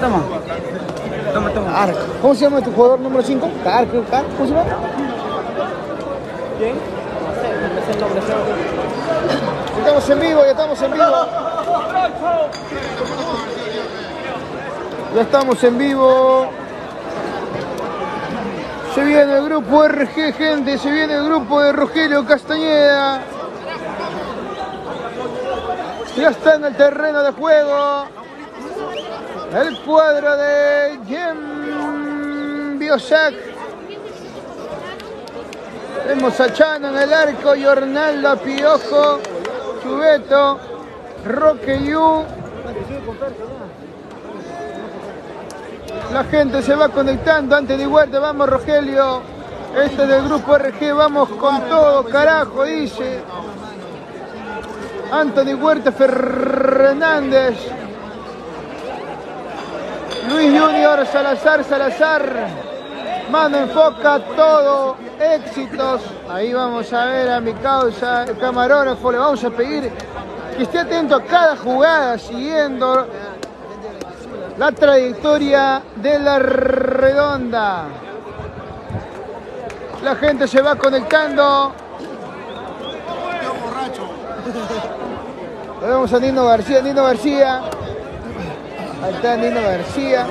toma. Arco. ¿Cómo se llama tu jugador número 5? Arco, ¿cómo se llama? ¿Quién? No sé el nombre. Estamos en vivo, ya estamos en vivo. Ya estamos en vivo. Se viene el grupo RG, gente. Se viene el grupo de Rogelio Castañeda. Ya está en el terreno de juego. El cuadro de Jem Biosac. Tenemos a Chano en el arco, Yornaldo Piojo, Chubeto, Roque Yu. La gente se va conectando. Anthony Huerta, vamos Rogelio. Este es del grupo RG, vamos con todo, carajo, dice Anthony Huerta Fernández. Luis Junior, Salazar. Mano enfoca todo, éxitos. Ahí vamos a ver a mi causa, el camarógrafo. Le vamos a pedir que esté atento a cada jugada, siguiendo la trayectoria de la redonda. La gente se va conectando. Le vemos a Nino García. Ahí está Nino García.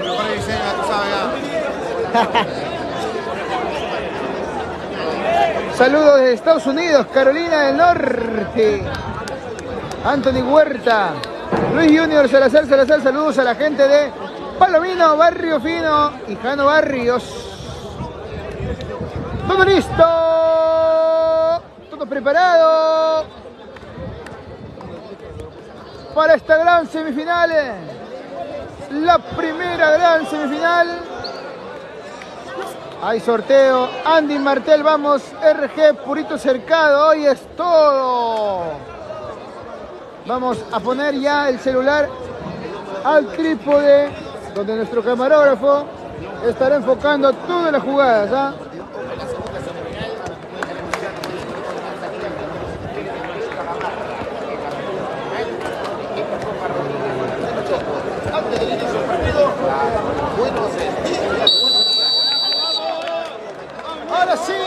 Saludos desde Estados Unidos, Carolina del Norte. Anthony Huerta, Luis Junior, Salazar, saludos a la gente de Palomino, Barrio Fino y Jano Barrios. Todo listo, todo preparado para esta gran semifinal. La primera gran semifinal. Hay sorteo. Andy Martel, vamos. RG, Purito Cercado. Hoy es todo. Vamos a poner ya el celular al trípode, donde nuestro camarógrafo estará enfocando todas las jugadas, ¿ah? Ahora sí.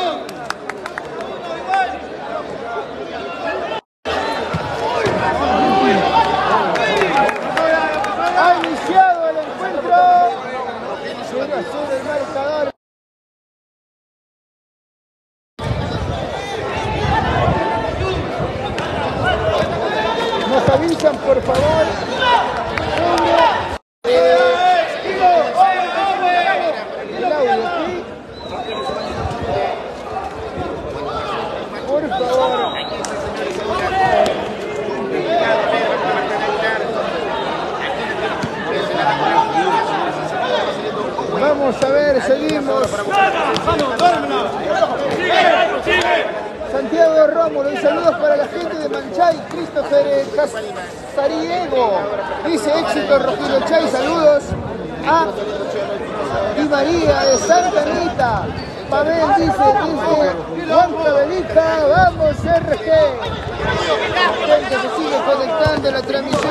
Ha iniciado el encuentro. Sube el marcador. Nos avisan, por favor. Por favor. Vamos a ver, seguimos. Santiago Rómulo, y saludos para la gente de Manchay. Christopher Casariego dice éxito Rogelio Chay. Saludos a Di María de Santa Anita. Pavel dice Juan Cabelita, vamos RG. La gente se sigue conectando a la transmisión.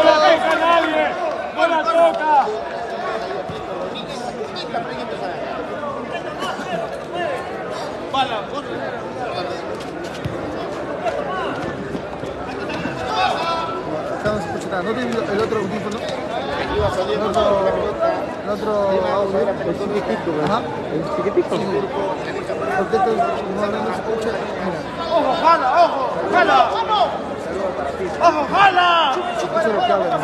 Estamos escuchando. ¿No tiene el otro audífono? El otro audio. El chiquitito. Ajá. El chiquitito. ¿Por qué no se escucha? ¡Ojo, jala! ¡Ojo, jala! ¡Ojo, jala! Eso es lo que hablan.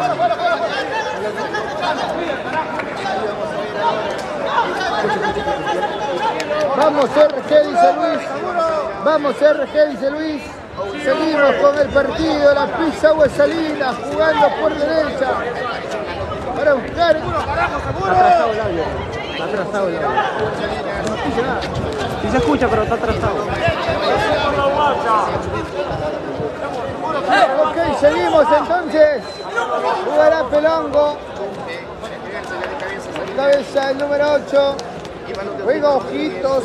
Vamos RG, dice Luis. Vamos RG, dice Luis. Seguimos con el partido. La pizza Huesalina jugando por derecha para buscar. Está atrasado el audio. Está atrasado el audio. No escucha nada. Sí se escucha, pero está atrasado. Ok, seguimos entonces. Jugará Pelongo. Cabeza el número 8. Juega Ojitos.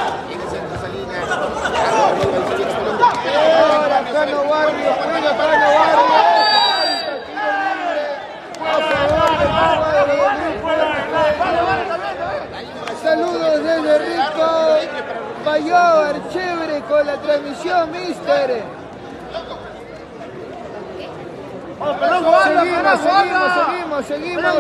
Ahora Cano Barrio. Juega Cano Barrio. A favor del cuadro del grupo rico. Bayover, chévere con la transmisión, mister. Seguimos.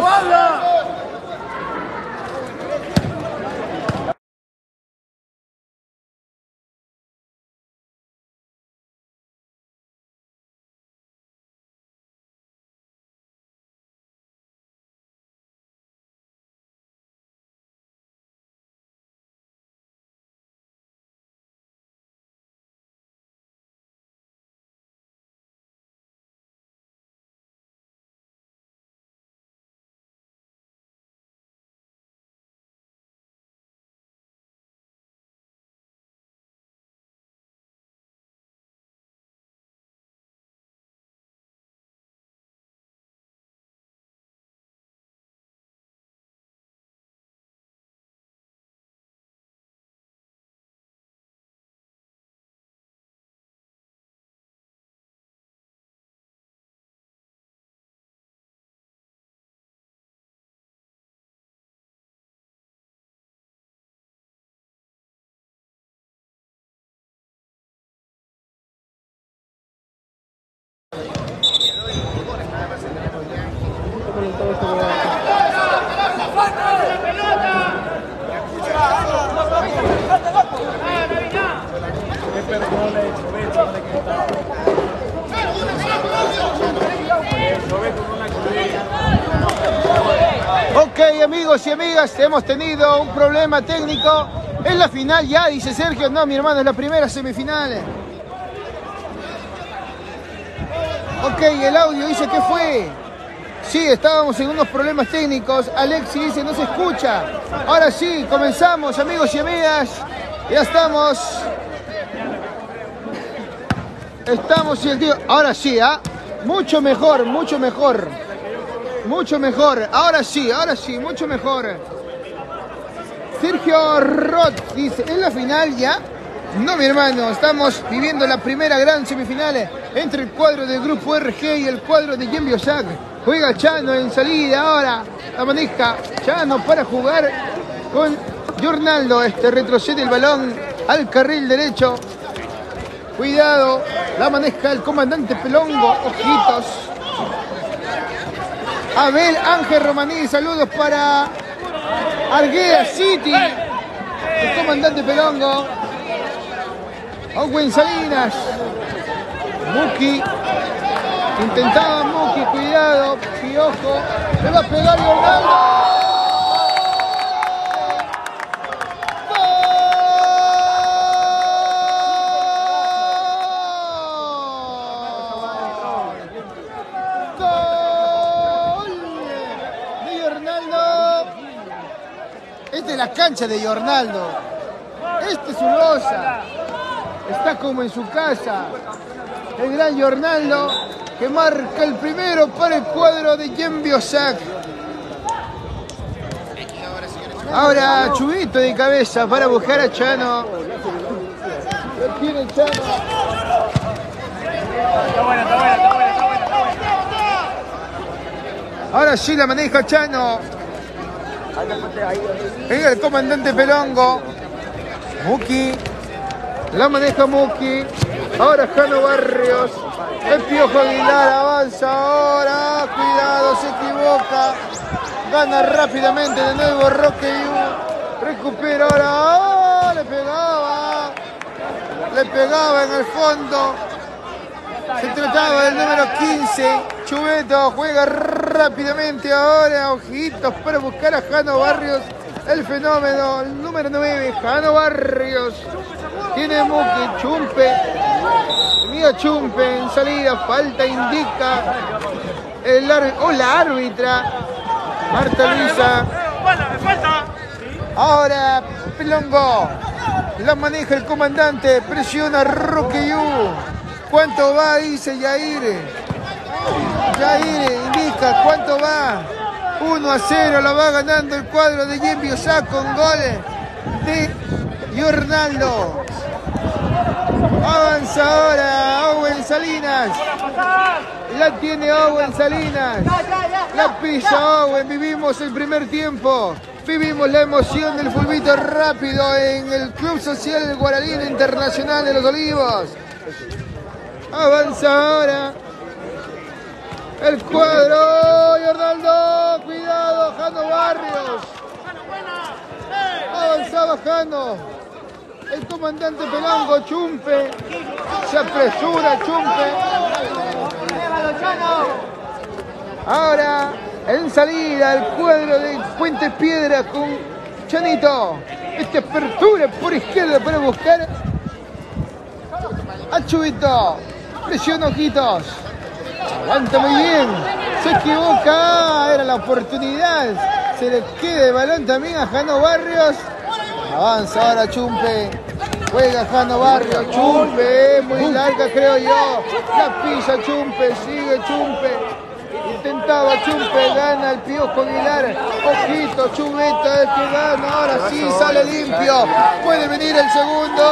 Ok, amigos y amigas, hemos tenido un problema técnico. Es la final ya, dice Sergio. No, mi hermano, es la primera semifinal. Ok, el audio dice que fue. Sí, estábamos en unos problemas técnicos. Alexi dice no se escucha. Ahora sí, comenzamos, amigos y amigas. Ya estamos. Estamos y el tío. Ahora sí, ¿ah? Mucho mejor. Ahora sí, mucho mejor. Sergio Roth dice, ¿es la final ya? No, mi hermano, estamos viviendo la primera gran semifinal entre el cuadro del grupo RG y el cuadro de Jem Biosac. Juega Chano en salida ahora. La maneja Chano para jugar con Jornaldo. Retrocede el balón al carril derecho. Cuidado, la maneja el comandante Pelongo. Ojitos. Abel Ángel Romaní, saludos para Argueda City. El comandante Pelongo. Owen Salinas. Muki. Intentaba Muki, cuidado, Piojo. Le va a pegar Ronaldo. Esta es la cancha de Jornaldo. Este es su losa. Está como en su casa. El gran Jornaldo que marca el primero para el cuadro de Jem Biosac. Ahora Chubito de cabeza para buscar a Chano. Lo tiene Chano. Está buena. Ahora sí la maneja Chano. Venga el comandante Pelongo. Muki. La maneja Muki. Ahora Jano Barrios. El Piojo Aguilar avanza ahora. Cuidado, se equivoca. Gana rápidamente de nuevo Roque Yu. Recupera ahora. ¡Oh! Le pegaba en el fondo. Se trataba del número 15. Chubeto juega rápidamente ahora. Ojitos para buscar a Jano Barrios. El fenómeno, el número 9, Jano Barrios. Tiene Muki, Chumpe. Mira Chumpe en salida. Falta indica el la árbitra. Marta Luisa. Ahora Pelongo. La maneja el comandante. Presiona Roque Yu. ¿Cuánto va? Dice Yair. Yair indica cuánto va. 1-0 lo va ganando el cuadro de Jem Biosac con goles de Jornaldo. Avanza ahora Owen Salinas. La tiene Owen Salinas. La pisa Owen. Vivimos el primer tiempo. Vivimos la emoción del fulbito rápido en el Club Social Guaralino Internacional de Los Olivos. Avanza ahora el cuadro. Yornaldo, cuidado, Jano Barrios. Avanzaba Jano. El comandante Pelango, Chumpe. Se apresura Chumpe. Ahora en salida el cuadro de Puente Piedra con Chanito. Esta apertura por izquierda para buscar a Chubito. Presiona Ojitos. Aguanta muy bien. Se equivoca. Era la oportunidad. Se le queda el balón también a Jano Barrios. Avanza ahora Chumpe. Juega Jano Barrios. Chumpe. Muy larga creo yo. La pisa Chumpe. Sigue Chumpe. Intentaba Chumpe, gana el Piojo Aguilar. Ojito, Chubeta el que gana. Ahora sí sale limpio. Puede venir el segundo.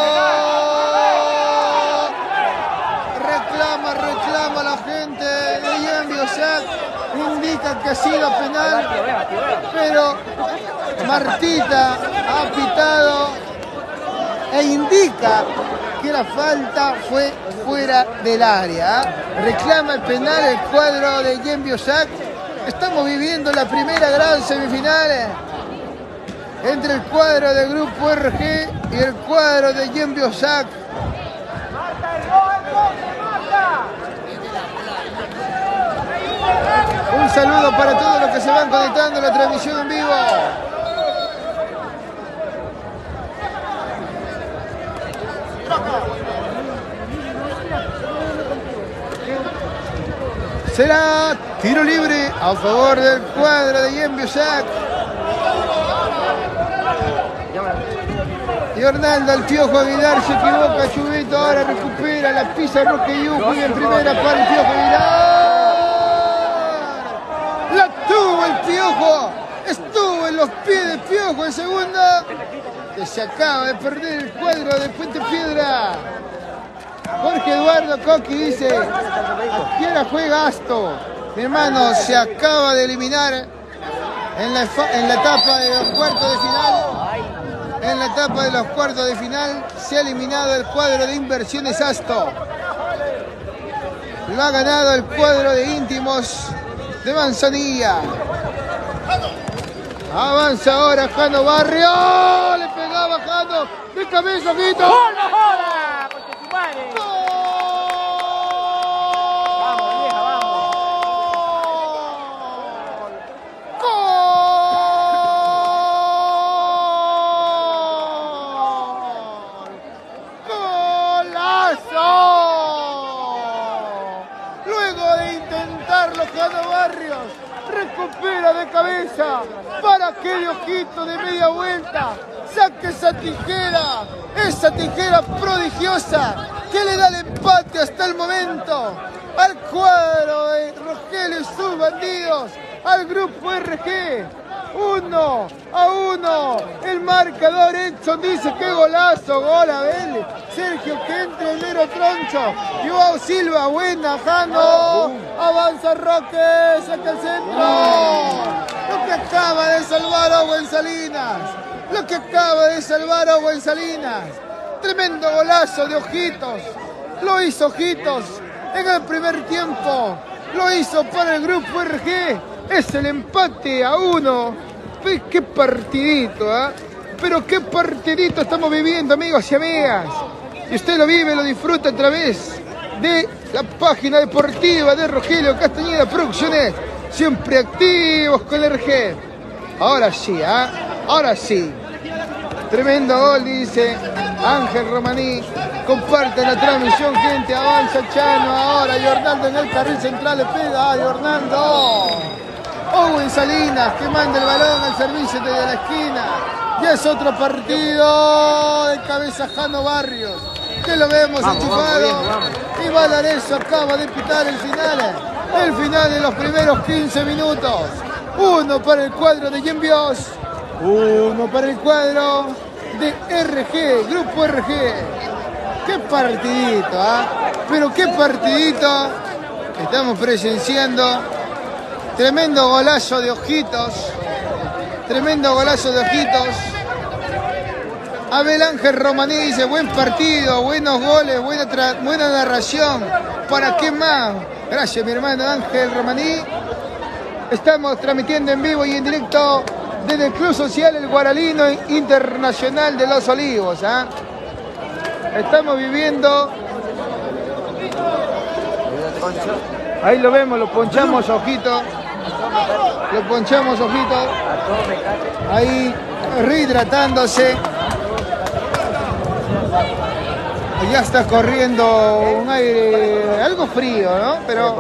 Reclama la gente de Yenbiosac. Indica que ha sido penal. Pero Martita ha pitado e indica que la falta fue fuera del área. Reclama el penal el cuadro de Yenbiosac. Estamos viviendo la primera gran semifinal entre el cuadro del Grupo RG y el cuadro de Yenbiosac. Un saludo para todos los que se van conectando a la transmisión en vivo. Será tiro libre a favor del cuadro de Yenbiosac. Y Ornaldo, el Piojo Aguilar se equivoca. Chubito ahora recupera la pisa Roqueyú. Juega en primera para el Piojo Aguilar. La tuvo el Piojo. Estuvo en los pies de Piojo en segunda. Que se acaba de perder el cuadro de Puente Piedra. Jorge Eduardo Coqui dice: ¿a qué hora juega Asto? Mi hermano, se acaba de eliminar en la etapa de los cuartos de final. En la etapa de los cuartos de final se ha eliminado el cuadro de Inversiones Asto. Lo ha ganado el cuadro de Íntimos de Manzanilla. Avanza ahora Jano Barrio. Le pegaba Jano de cabeza, Guito. ¡No joda! ¡Porque tu madre! Vamos, vieja, vamos. Jano Barrios recupera de cabeza para que de ojito de media vuelta saque esa tijera prodigiosa que le da el empate hasta el momento al cuadro de Rogelio y sus bandidos, al Grupo RG. 1-1, el marcador. Edson dice: qué golazo, gol Abel. Sergio Gente, el negro Troncho, Joao Silva, buena, Jano, avanza Roque, saca el centro. Lo que acaba de salvar Owen Salinas, tremendo golazo de Ojitos, lo hizo Ojitos en el primer tiempo, lo hizo para el Grupo RG. Es el empate a 1. Qué partidito, ¿eh? Pero qué partidito estamos viviendo, amigos y amigas. Y usted lo vive, lo disfruta a través de la página deportiva de Rogelio Castañeda Producciones. Siempre activos con el RG. Ahora sí, ¿eh? Ahora sí. Tremendo gol, dice Ángel Romaní. Comparten la transmisión, gente. Avanza Chano ahora. Yornaldo en el carril central le pega a Yornaldo. Owen Salinas que manda el balón al servicio desde la esquina. Ya es otro partido de cabeza Jano Barrios, que lo vemos enchufado. Y Valareso acaba de pitar el final de los primeros 15 minutos. 1 para el cuadro de Yenbios, 1 para el cuadro de RG, Grupo RG. Qué partidito, ¿eh? Pero qué partidito estamos presenciando. Tremendo golazo de Ojitos. Tremendo golazo de Ojitos. Abel Ángel Romaní dice, buen partido, buenos goles, buena narración. ¿Para qué más? Gracias, mi hermano Ángel Romaní. Estamos transmitiendo en vivo y en directo desde el Club Social El Guaralino Internacional de Los Olivos. Estamos viviendo... Ahí lo vemos, lo ponchamos Ojitos. Lo ponchamos Ojitos. Ahí rehidratándose. Ya está corriendo un aire algo frío, ¿no? Pero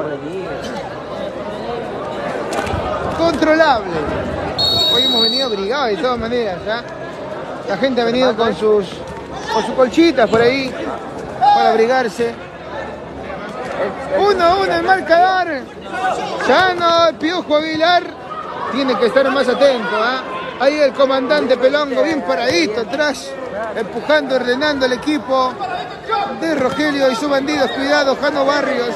controlable. Hoy hemos venido abrigados de todas maneras, ¿ya? La gente ha venido con sus colchitas por ahí para abrigarse. 1-1 el marcador. Ya no, el Piojo Aguilar tiene que estar más atento, Ahí el comandante Pelongo bien paradito atrás, empujando, ordenando el equipo de Rogelio y sus bandidos. Cuidado, Jano Barrios.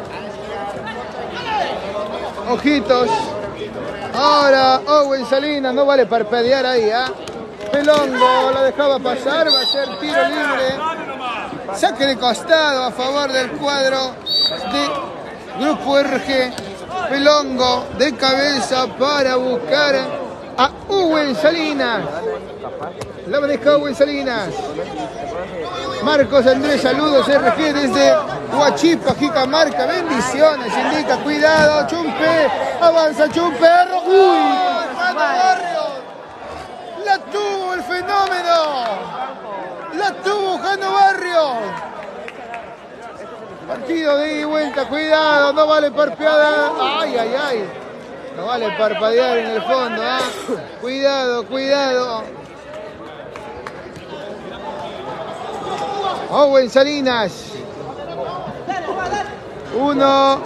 Ojitos. Ahora Owen Salinas, no vale parpadear ahí, Pelongo la dejaba pasar, va a ser tiro libre. Saque de costado a favor del cuadro de Grupo RG. Pelongo de cabeza para buscar a Owen Salinas. La maneja Owen Salinas. Marcos Andrés, saludos RG desde Huachipa, Jicamarca. Bendiciones, indica. Cuidado, Chumpe. Avanza Chumpe. ¡Uy! Barrios. La tuvo el fenómeno. La tuvo Jano Barrios. Partido de ida y vuelta. Cuidado, no vale parpadear. Ay, ay, ay. No vale parpadear en el fondo, Cuidado, cuidado. Owen Salinas. 1-1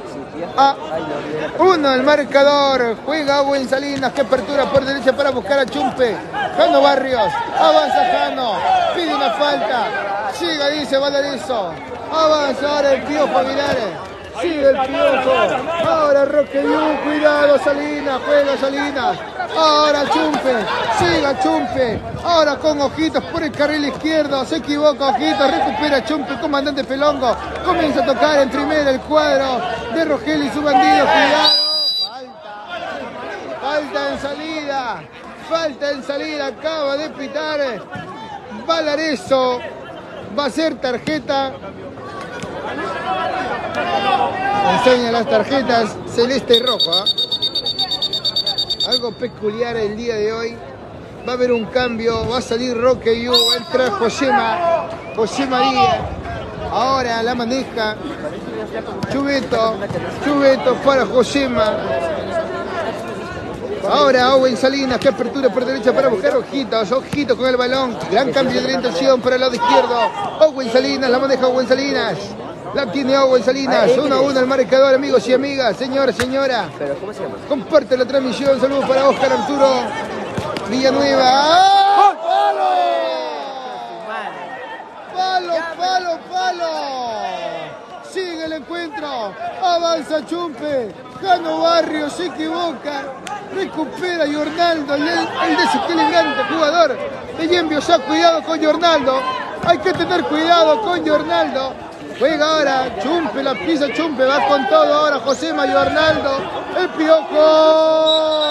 el marcador. Juega Owen Salinas. Que apertura por derecha para buscar a Chumpe. Jano Barrios. Avanza Jano. Pide una falta. Siga, dice Valerizo. Avanza ahora el Piojo Aguilar. Sigue el Piojo. Ahora Roquellú. Cuidado Salinas. Juega Salinas. Ahora Chumpe. Siga Chumpe. Ahora con Ojitos por el carril izquierdo. Se equivoca Ojitos. Recupera Chumpe. Comandante Pelongo. Comienza a tocar en primera el cuadro de Rogelio y su bandido. Cuidado. Falta en salida. Falta en salida. Acaba de pitar Valareso. Va a ser tarjeta. Enseña las tarjetas celeste y roja. Algo peculiar el día de hoy. Va a haber un cambio. Va a salir Roque Yu. Va a entrar Josema Díaz. Ahora la maneja Chubeto. Chubeto para Josema. Ahora Owen Salinas, que apertura por derecha para buscar Ojitos. Ojitos con el balón. Gran cambio de orientación para el lado izquierdo. Owen Salinas, la maneja Owen Salinas. La tiene Owen Salinas. 1-1 el marcador, amigos y amigas. Señora. Comparte la transmisión. Saludos para Óscar Arturo Villanueva. ¡Ah! ¡Palo! Sigue el encuentro. Avanza Chumpe. Jano Barrios se equivoca. Recupera Yornaldo, el desequilibrante jugador de Yenvio. Cuidado con Yornaldo. Hay que tener cuidado con Yornaldo. Juega ahora Chumpe, la pisa Chumpe. Va con todo ahora Josema Yornaldo. El Piojo.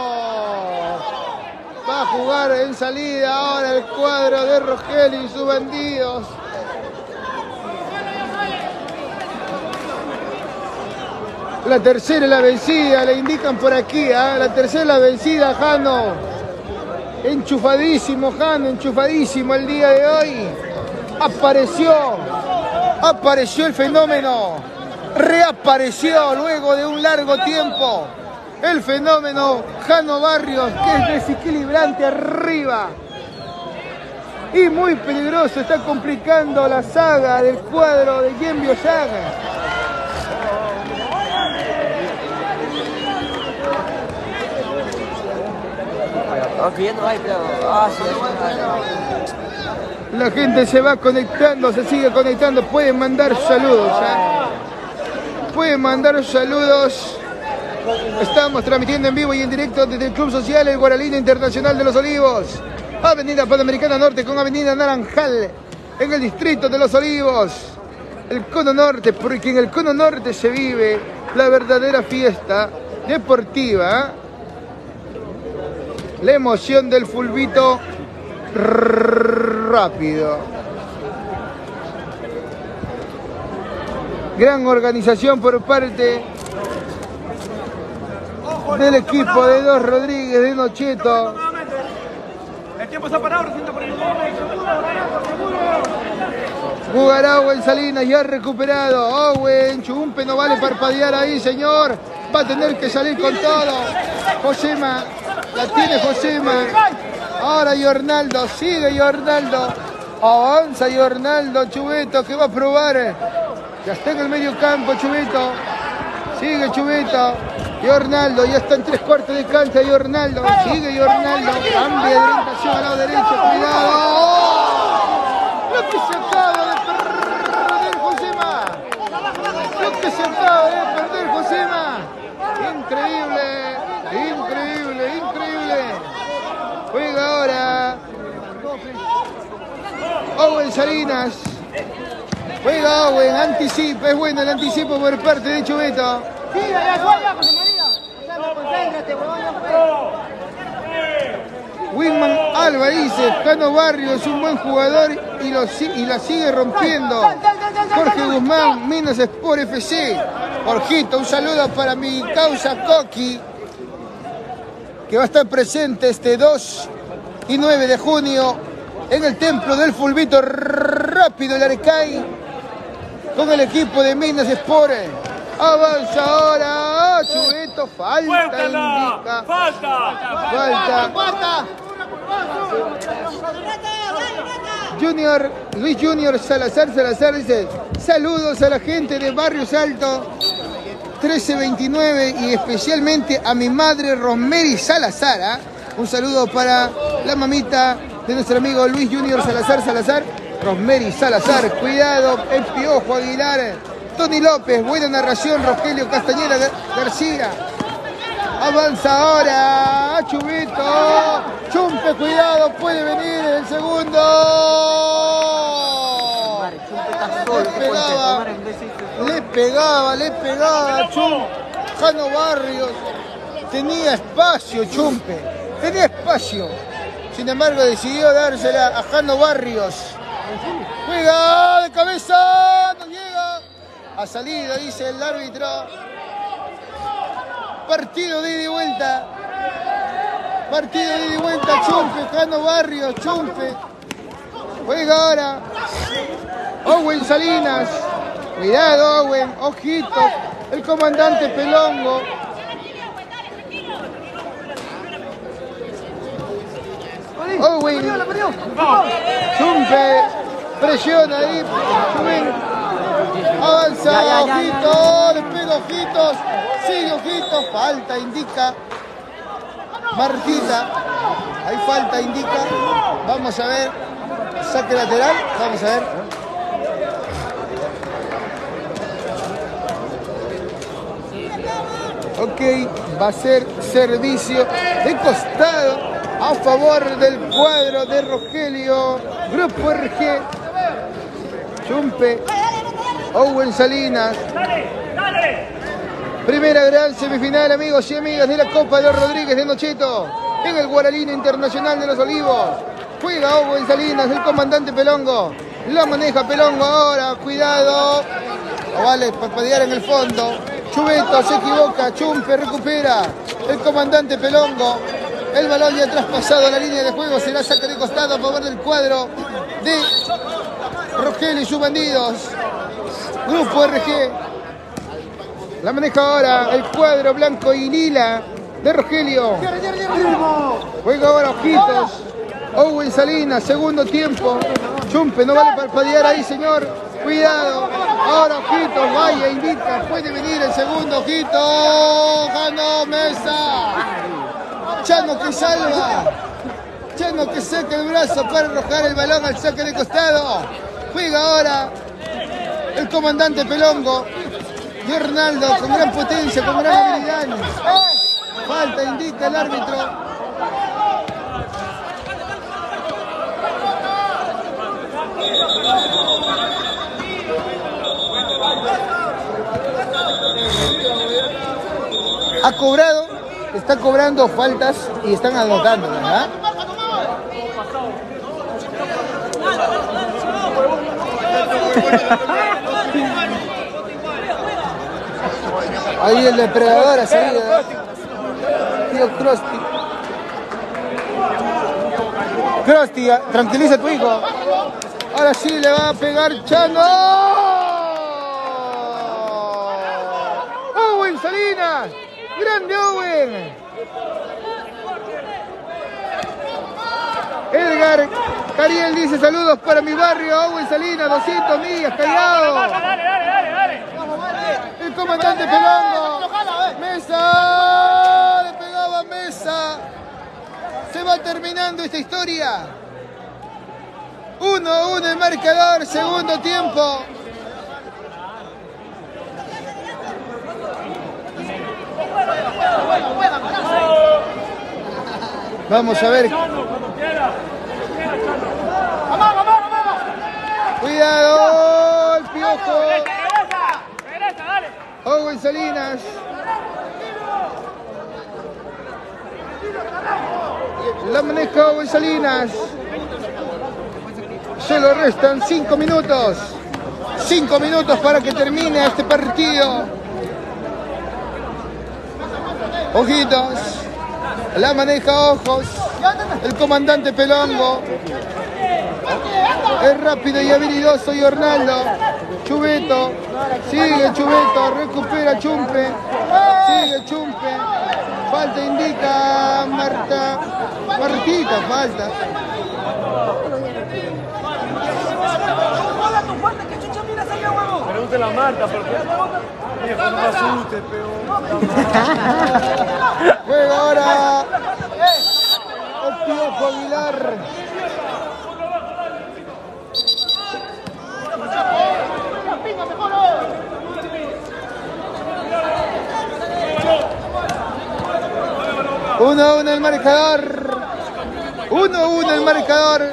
Va a jugar en salida ahora el cuadro de Rogelio y sus bandidos. La tercera es la vencida, le indican por aquí, la tercera es la vencida, Jano. Enchufadísimo, Jano, enchufadísimo el día de hoy. Apareció el fenómeno. Reapareció luego de un largo tiempo. El fenómeno Jano Barrios, que es desequilibrante arriba. Y muy peligroso, está complicando la saga del cuadro de Yenvio Saga. La gente se va conectando, se sigue conectando. Pueden mandar saludos, Pueden mandar saludos Estamos transmitiendo en vivo y en directo desde el Club Social El Guaralino Internacional de Los Olivos. Avenida Panamericana Norte con Avenida Naranjal, en el distrito de Los Olivos. El Cono Norte, porque en el Cono Norte se vive la verdadera fiesta deportiva. La emoción del fulbito rápido. Gran organización por parte del equipo de Dos Rodríguez de Nocheto. El tiempo se ha parado, recién por el Jugará Owen Salinas, ya recuperado. Owen, Chumpe, no vale parpadear ahí, señor. Va a tener que salir con todo. Josema, la tiene Josema. Ahora Yornaldo, sigue Yornaldo. Avanza Yornaldo, Chubeto, que va a probar. Ya está en el medio campo, Chubeto. Sigue Chubeto. Yornaldo, ya está en 3/4 de cancha Yornaldo. Sigue Yornaldo. Cambia de orientación al lado derecho. Cuidado. ¡Oh! Lo que se acaba de perder Josema. Lo que se acaba de perder Josema. Increíble. Increíble. Increíble. Juega ahora Owen Salinas. Juega Owen, anticipa, es bueno el anticipo por parte de Chubeto. Sí, ya, José María. Concéntrate, huevón, ya fue. Winman Alba dice, Cano Barrio es un buen jugador y la sigue rompiendo. Jorge Guzmán, Minas Sport FC. Jorgito, un saludo para mi causa Coqui, que va a estar presente este 2 y 9 de junio en el templo del fulbito rápido el Arecay con el equipo de Minas Sport. Avanza ahora Chubeto, falta indica. Falta. Luis Junior Salazar dice, saludos a la gente de Barrio Salto 1329 y especialmente a mi madre Rosemary Salazar. ¿Eh? Un saludo para la mamita de nuestro amigo Luis Junior Salazar, Rosemary Salazar. Cuidado, el Piojo Aguilar, Tony López, buena narración, Rogelio Castañeda García. Avanza ahora Chubito, Chumpe, cuidado, puede venir el segundo. Le pegaba Chumpe. Jano Barrios tenía espacio, Chumpe, tenía espacio. Sin embargo decidió dársela a Jano Barrios. Juega de cabeza, no llega. A salida, dice el árbitro. Partido de ida y vuelta. Chumpe, Jano Barrios, Chumpe. Juega ahora Owen Salinas. Cuidado Owen, ojito. El comandante Pelongo. Owen. Chumpe. Presiona ahí. Chumpe. Avanza, ojito. Le pega ojitos. Sigue ojito. Falta, indica Martita. Hay falta, indica. Vamos a ver. Saque lateral. Vamos a ver. Ok, va a ser servicio de costado a favor del cuadro de Rogelio. Grupo RG. Chumpe. Owen Salinas. Primera gran semifinal, amigos y amigas, de la Copa de los Rodríguez de Nocheto en el Guaralino Internacional de Los Olivos. Juega Owen Salinas, el comandante Pelongo. La maneja Pelongo ahora, cuidado. No vale parpadear en el fondo. Chubeto se equivoca, Chumpe recupera. El comandante Pelongo. El balón ya traspasado a la línea de juego. Será saque de costado a favor del cuadro de Rogelio y sus bandidos. Grupo RG. La maneja ahora el cuadro blanco y lila de Rogelio. Juega ahora ojitos. Owen Salinas, segundo tiempo. Chumpe, no vale parpadear ahí, señor. Cuidado. Ahora ojitos, vaya, indica. Puede venir el segundo ojito. Ganó Mesa. Chano que salva. Chano que saca el brazo para arrojar el balón al saque de costado. Juega ahora el comandante Pelongo. Y Arnaldo con gran potencia, con gran habilidad. Falta, indica el árbitro. Ha cobrado, está cobrando faltas y están anotando, ¿verdad? Ahí el depredador ha salido, ¿eh? Tío Krusty. Krusty, tranquiliza a tu hijo. Ahora sí le va a pegar Chano. ¡Owen Salinas! ¡Grande Owen! Edgar Cariel dice saludos para mi barrio, Owen Salinas, 200 millas, Callao. El comandante Pelongo. Mesa, le pegaba Mesa. Se va terminando esta historia. 1-1 el marcador, segundo tiempo. Vamos a ver. Cuidado, el Piojo. Owen Salinas. La maneja Owen Salinas. Solo restan 5 minutos. 5 minutos para que termine este partido. Ojitos. La maneja Ojos. El comandante Pelongo. Es rápido y habilidoso y Arnaldo. Chubeto. Sigue Chubeto. Recupera Chumpe. Sigue Chumpe. Falta indica Marta. Martita falta. Pregúntale a Marta, porque viejo, no me asustes, pero... Juega ahora el Piojo Aguilar. Uno a uno el marcador. 1-1 el marcador.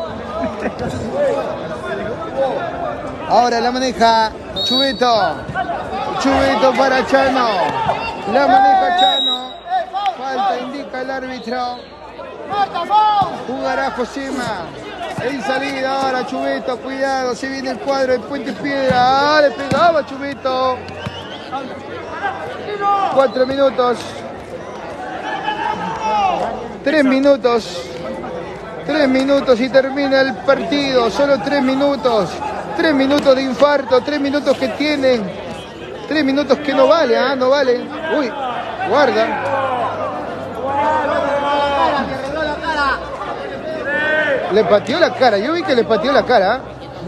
Ahora la maneja Chubeto. Chubeto para Chano. La maneja Chano. Falta indica el árbitro. Jugará Josema. En salida ahora Chubeto. Cuidado, se viene el cuadro de Puente Piedra. Ah, le pegaba Chubeto. 4 minutos. 3 minutos. 3 minutos y termina el partido. Solo 3 minutos. 3 minutos de infarto. 3 minutos que tienen. 3 minutos que no vale, ¿ah? No vale. Uy, guarda. Le pateó la cara. Yo vi que le pateó la cara.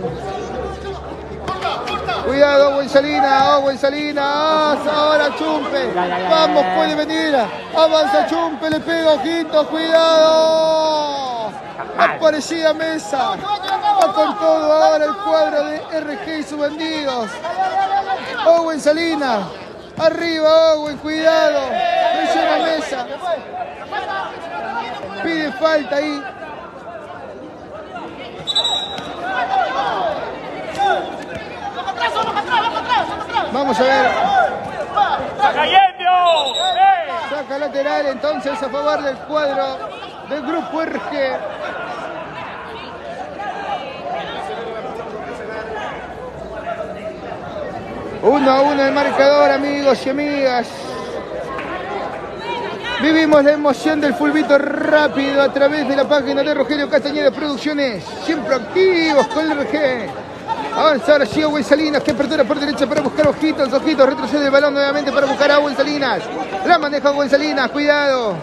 Cuidado, Owen Salinas. Owen Salinas. Ahora Chumpe. Vamos, puede venir. Avanza Chumpe. Le pega ojitos. Cuidado. Aparecida Mesa. Va con todo ahora el cuadro de RG y sus bandidos. Owen Salinas. Arriba Owen. Cuidado. Presiona Mesa. Pide falta ahí. Vamos a ver. Saca lateral entonces a favor del cuadro del grupo RG. Uno a uno el marcador, amigos y amigas. Vivimos la emoción del fulbito rápido a través de la página de Rogelio Castañeda Producciones. Siempre activos con el RG. Avanza ahora sí Owen Salinas, que apertura por derecha para buscar ojitos, ojitos. Retrocede el balón nuevamente para buscar a Owen Salinas. La maneja Owen Salinas, cuidado.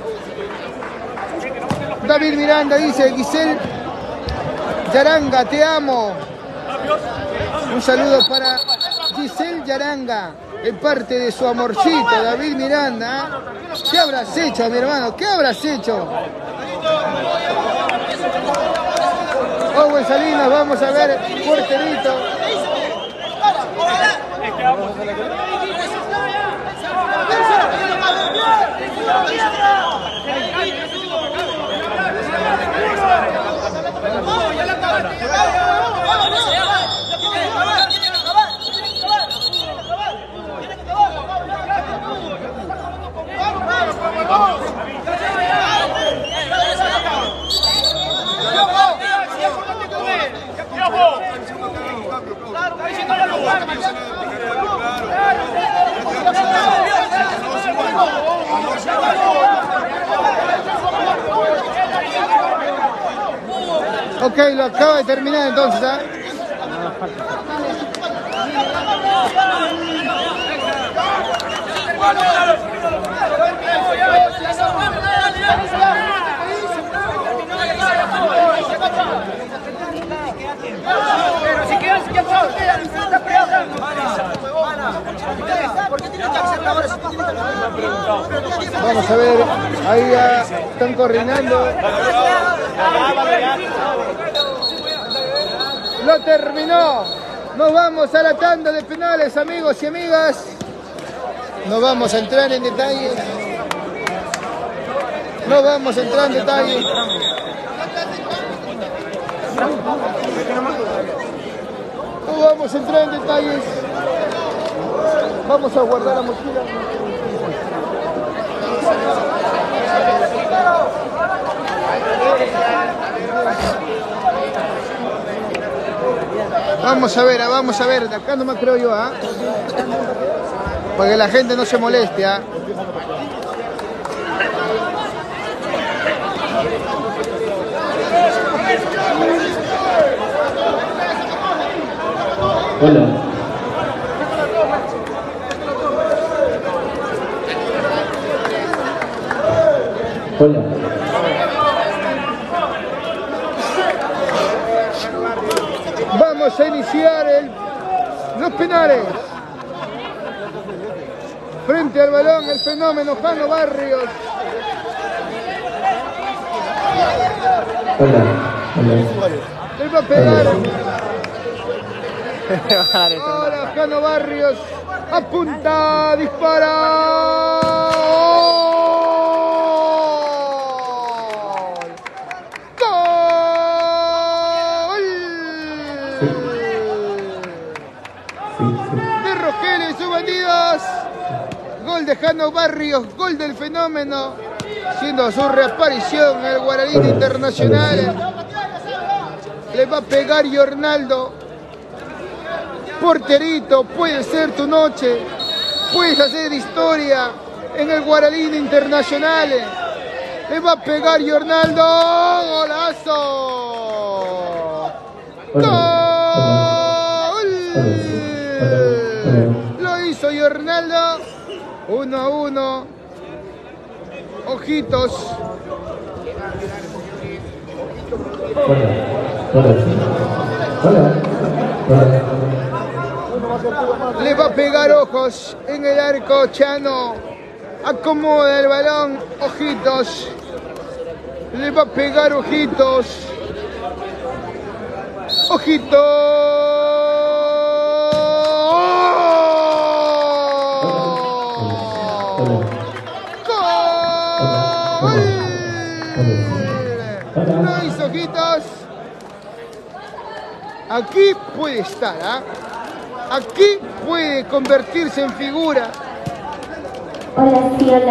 David Miranda dice, Giselle Yaranga, te amo. Un saludo para Giselle Yaranga, en parte de su amorcito, David Miranda. ¿Qué habrás hecho, mi hermano? ¿Qué habrás hecho? Owen Salinas, vamos a ver, porterito. Ok, lo acaba de terminar entonces, ¿ah? Pero si quedan, está peleando. ¿Por qué tienen que aceptar ahora? Vamos a ver, ahí ya están coordinando. Lo terminó. Nos vamos a la tanda de penales, amigos y amigas. No vamos a entrar en detalles. No vamos a entrar en detalles. No vamos a entrar en detalles. Vamos a guardar la mochila. Vamos a ver, de acá nomás creo yo, ¿ah? Para que la gente no se moleste, ¿ah? Hola. Hola. Vamos a iniciar los penales. Frente al balón, el fenómeno Jano Barrios. Hola. Hola. Él va a pegar. Ahora Jano Barrios apunta, dispara. ¡Gol! De Rogelio y sus bandidos. Gol de Jano Barrios, gol del fenómeno, siendo su reaparición en el Guaraní Internacional. Le va a pegar Yornaldo. Porterito, puede ser tu noche. Puedes hacer historia en el Guaraní Internacional. Le va a pegar Yornaldo. ¡Golazo! ¡Gol! Lo hizo Yornaldo. 1-1. Ojitos. Hola. Hola. Hola. Hola. Le va a pegar ojos en el arco Chano. Acomoda el balón. Ojitos. Le va a pegar ojitos. Ojitos. ¡Gol! No hizo ojitos. Aquí puede estar, ¿ah? Aquí puede convertirse en figura. Hola, sí, hola.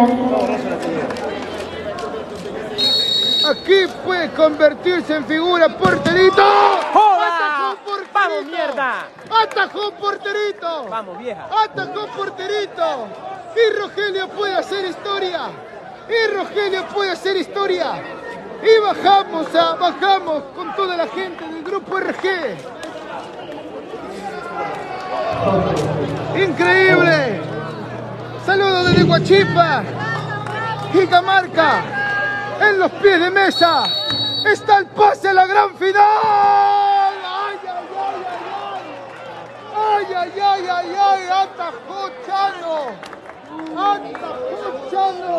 Aquí puede convertirse en figura. ¡Porterito! ¡Joda! Porterito! ¡Vamos, mierda! ¡Atajó Porterito! ¡Vamos, vieja! ¡Atajó Porterito! Y Rogelio puede hacer historia. Y Rogelio puede hacer historia. Y bajamos con toda la gente del grupo RG. ¡Increíble! Saludos desde Huachipa y Camarca. En los pies de mesa está el pase a la gran final. ¡Ay, ay, ay, ay, ay! ¡Ay, ay, ay, ay, ay! ¡Atajó Chano! ¡Atajó Chano!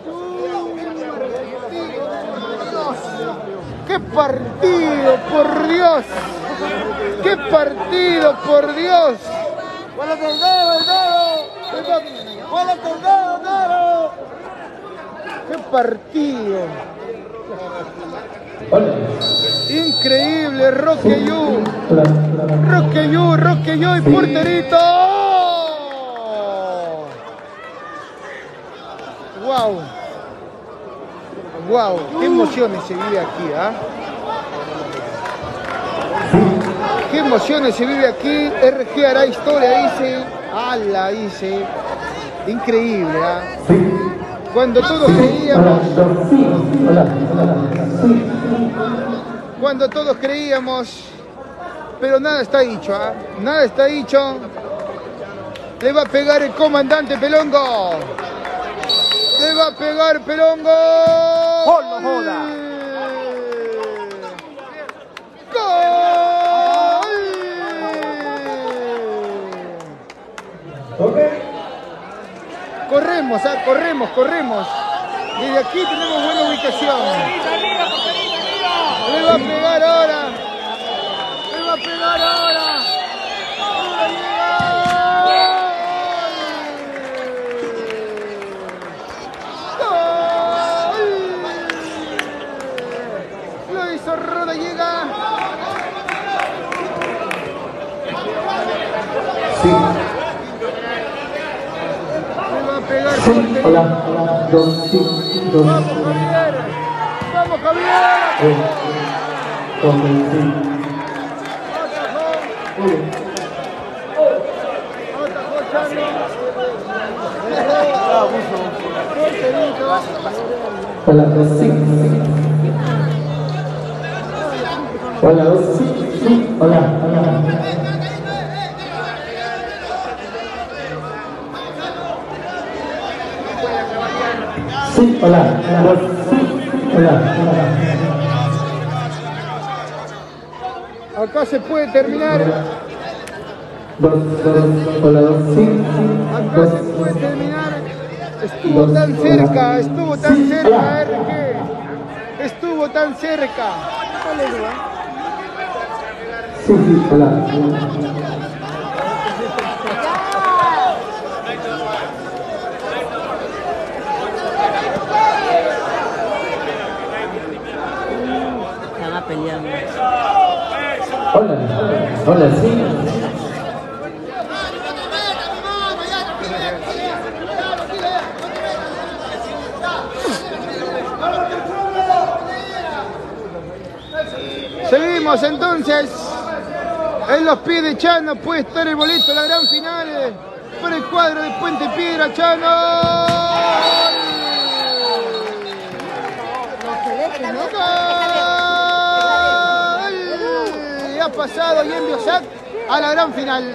Dios. ¡Qué partido, por Dios! ¡Qué partido, por Dios! ¡Bueno, el dedo! Se ¡Bola colgado, Naro! ¡Qué partido! Hola. Increíble, Roqueyú. Hola. Roqueyú y porterito. Wow. Wow, qué emociones se vive aquí, ¿ah? Qué emociones se vive aquí. RG hará historia, dice. Ala, dice. Increíble, ¿ah? Cuando todos creíamos. Hola. Cuando todos creíamos. Pero nada está dicho, ¿ah? Nada está dicho. Le va a pegar el comandante Pelongo. Le va a pegar Pelongo. ¡Oh, no joda! ¡Gol! Corremos, corremos. Desde aquí tenemos buena ubicación. Le va a pegar ahora. Roda llega. Sí. Le va a pegar. Hola. Dos. Vamos, Javier. Atajó Chano. Hola, dos, sí. Hola, dos, sí. Hola. Sí, hola. Dos, sí. Hola. Acá se puede terminar. Dos. Hola, dos, sí. Acá se puede terminar. Estuvo tan cerca, RG. Estuvo tan cerca. Sí, hola. Están peleando. Hola, sí. Seguimos entonces. En los pies de Chano puede estar el boleto a la gran final por el cuadro de Puente Piedra. Chano. ¡Gol! Y ha pasado Yen Biosac a la gran final.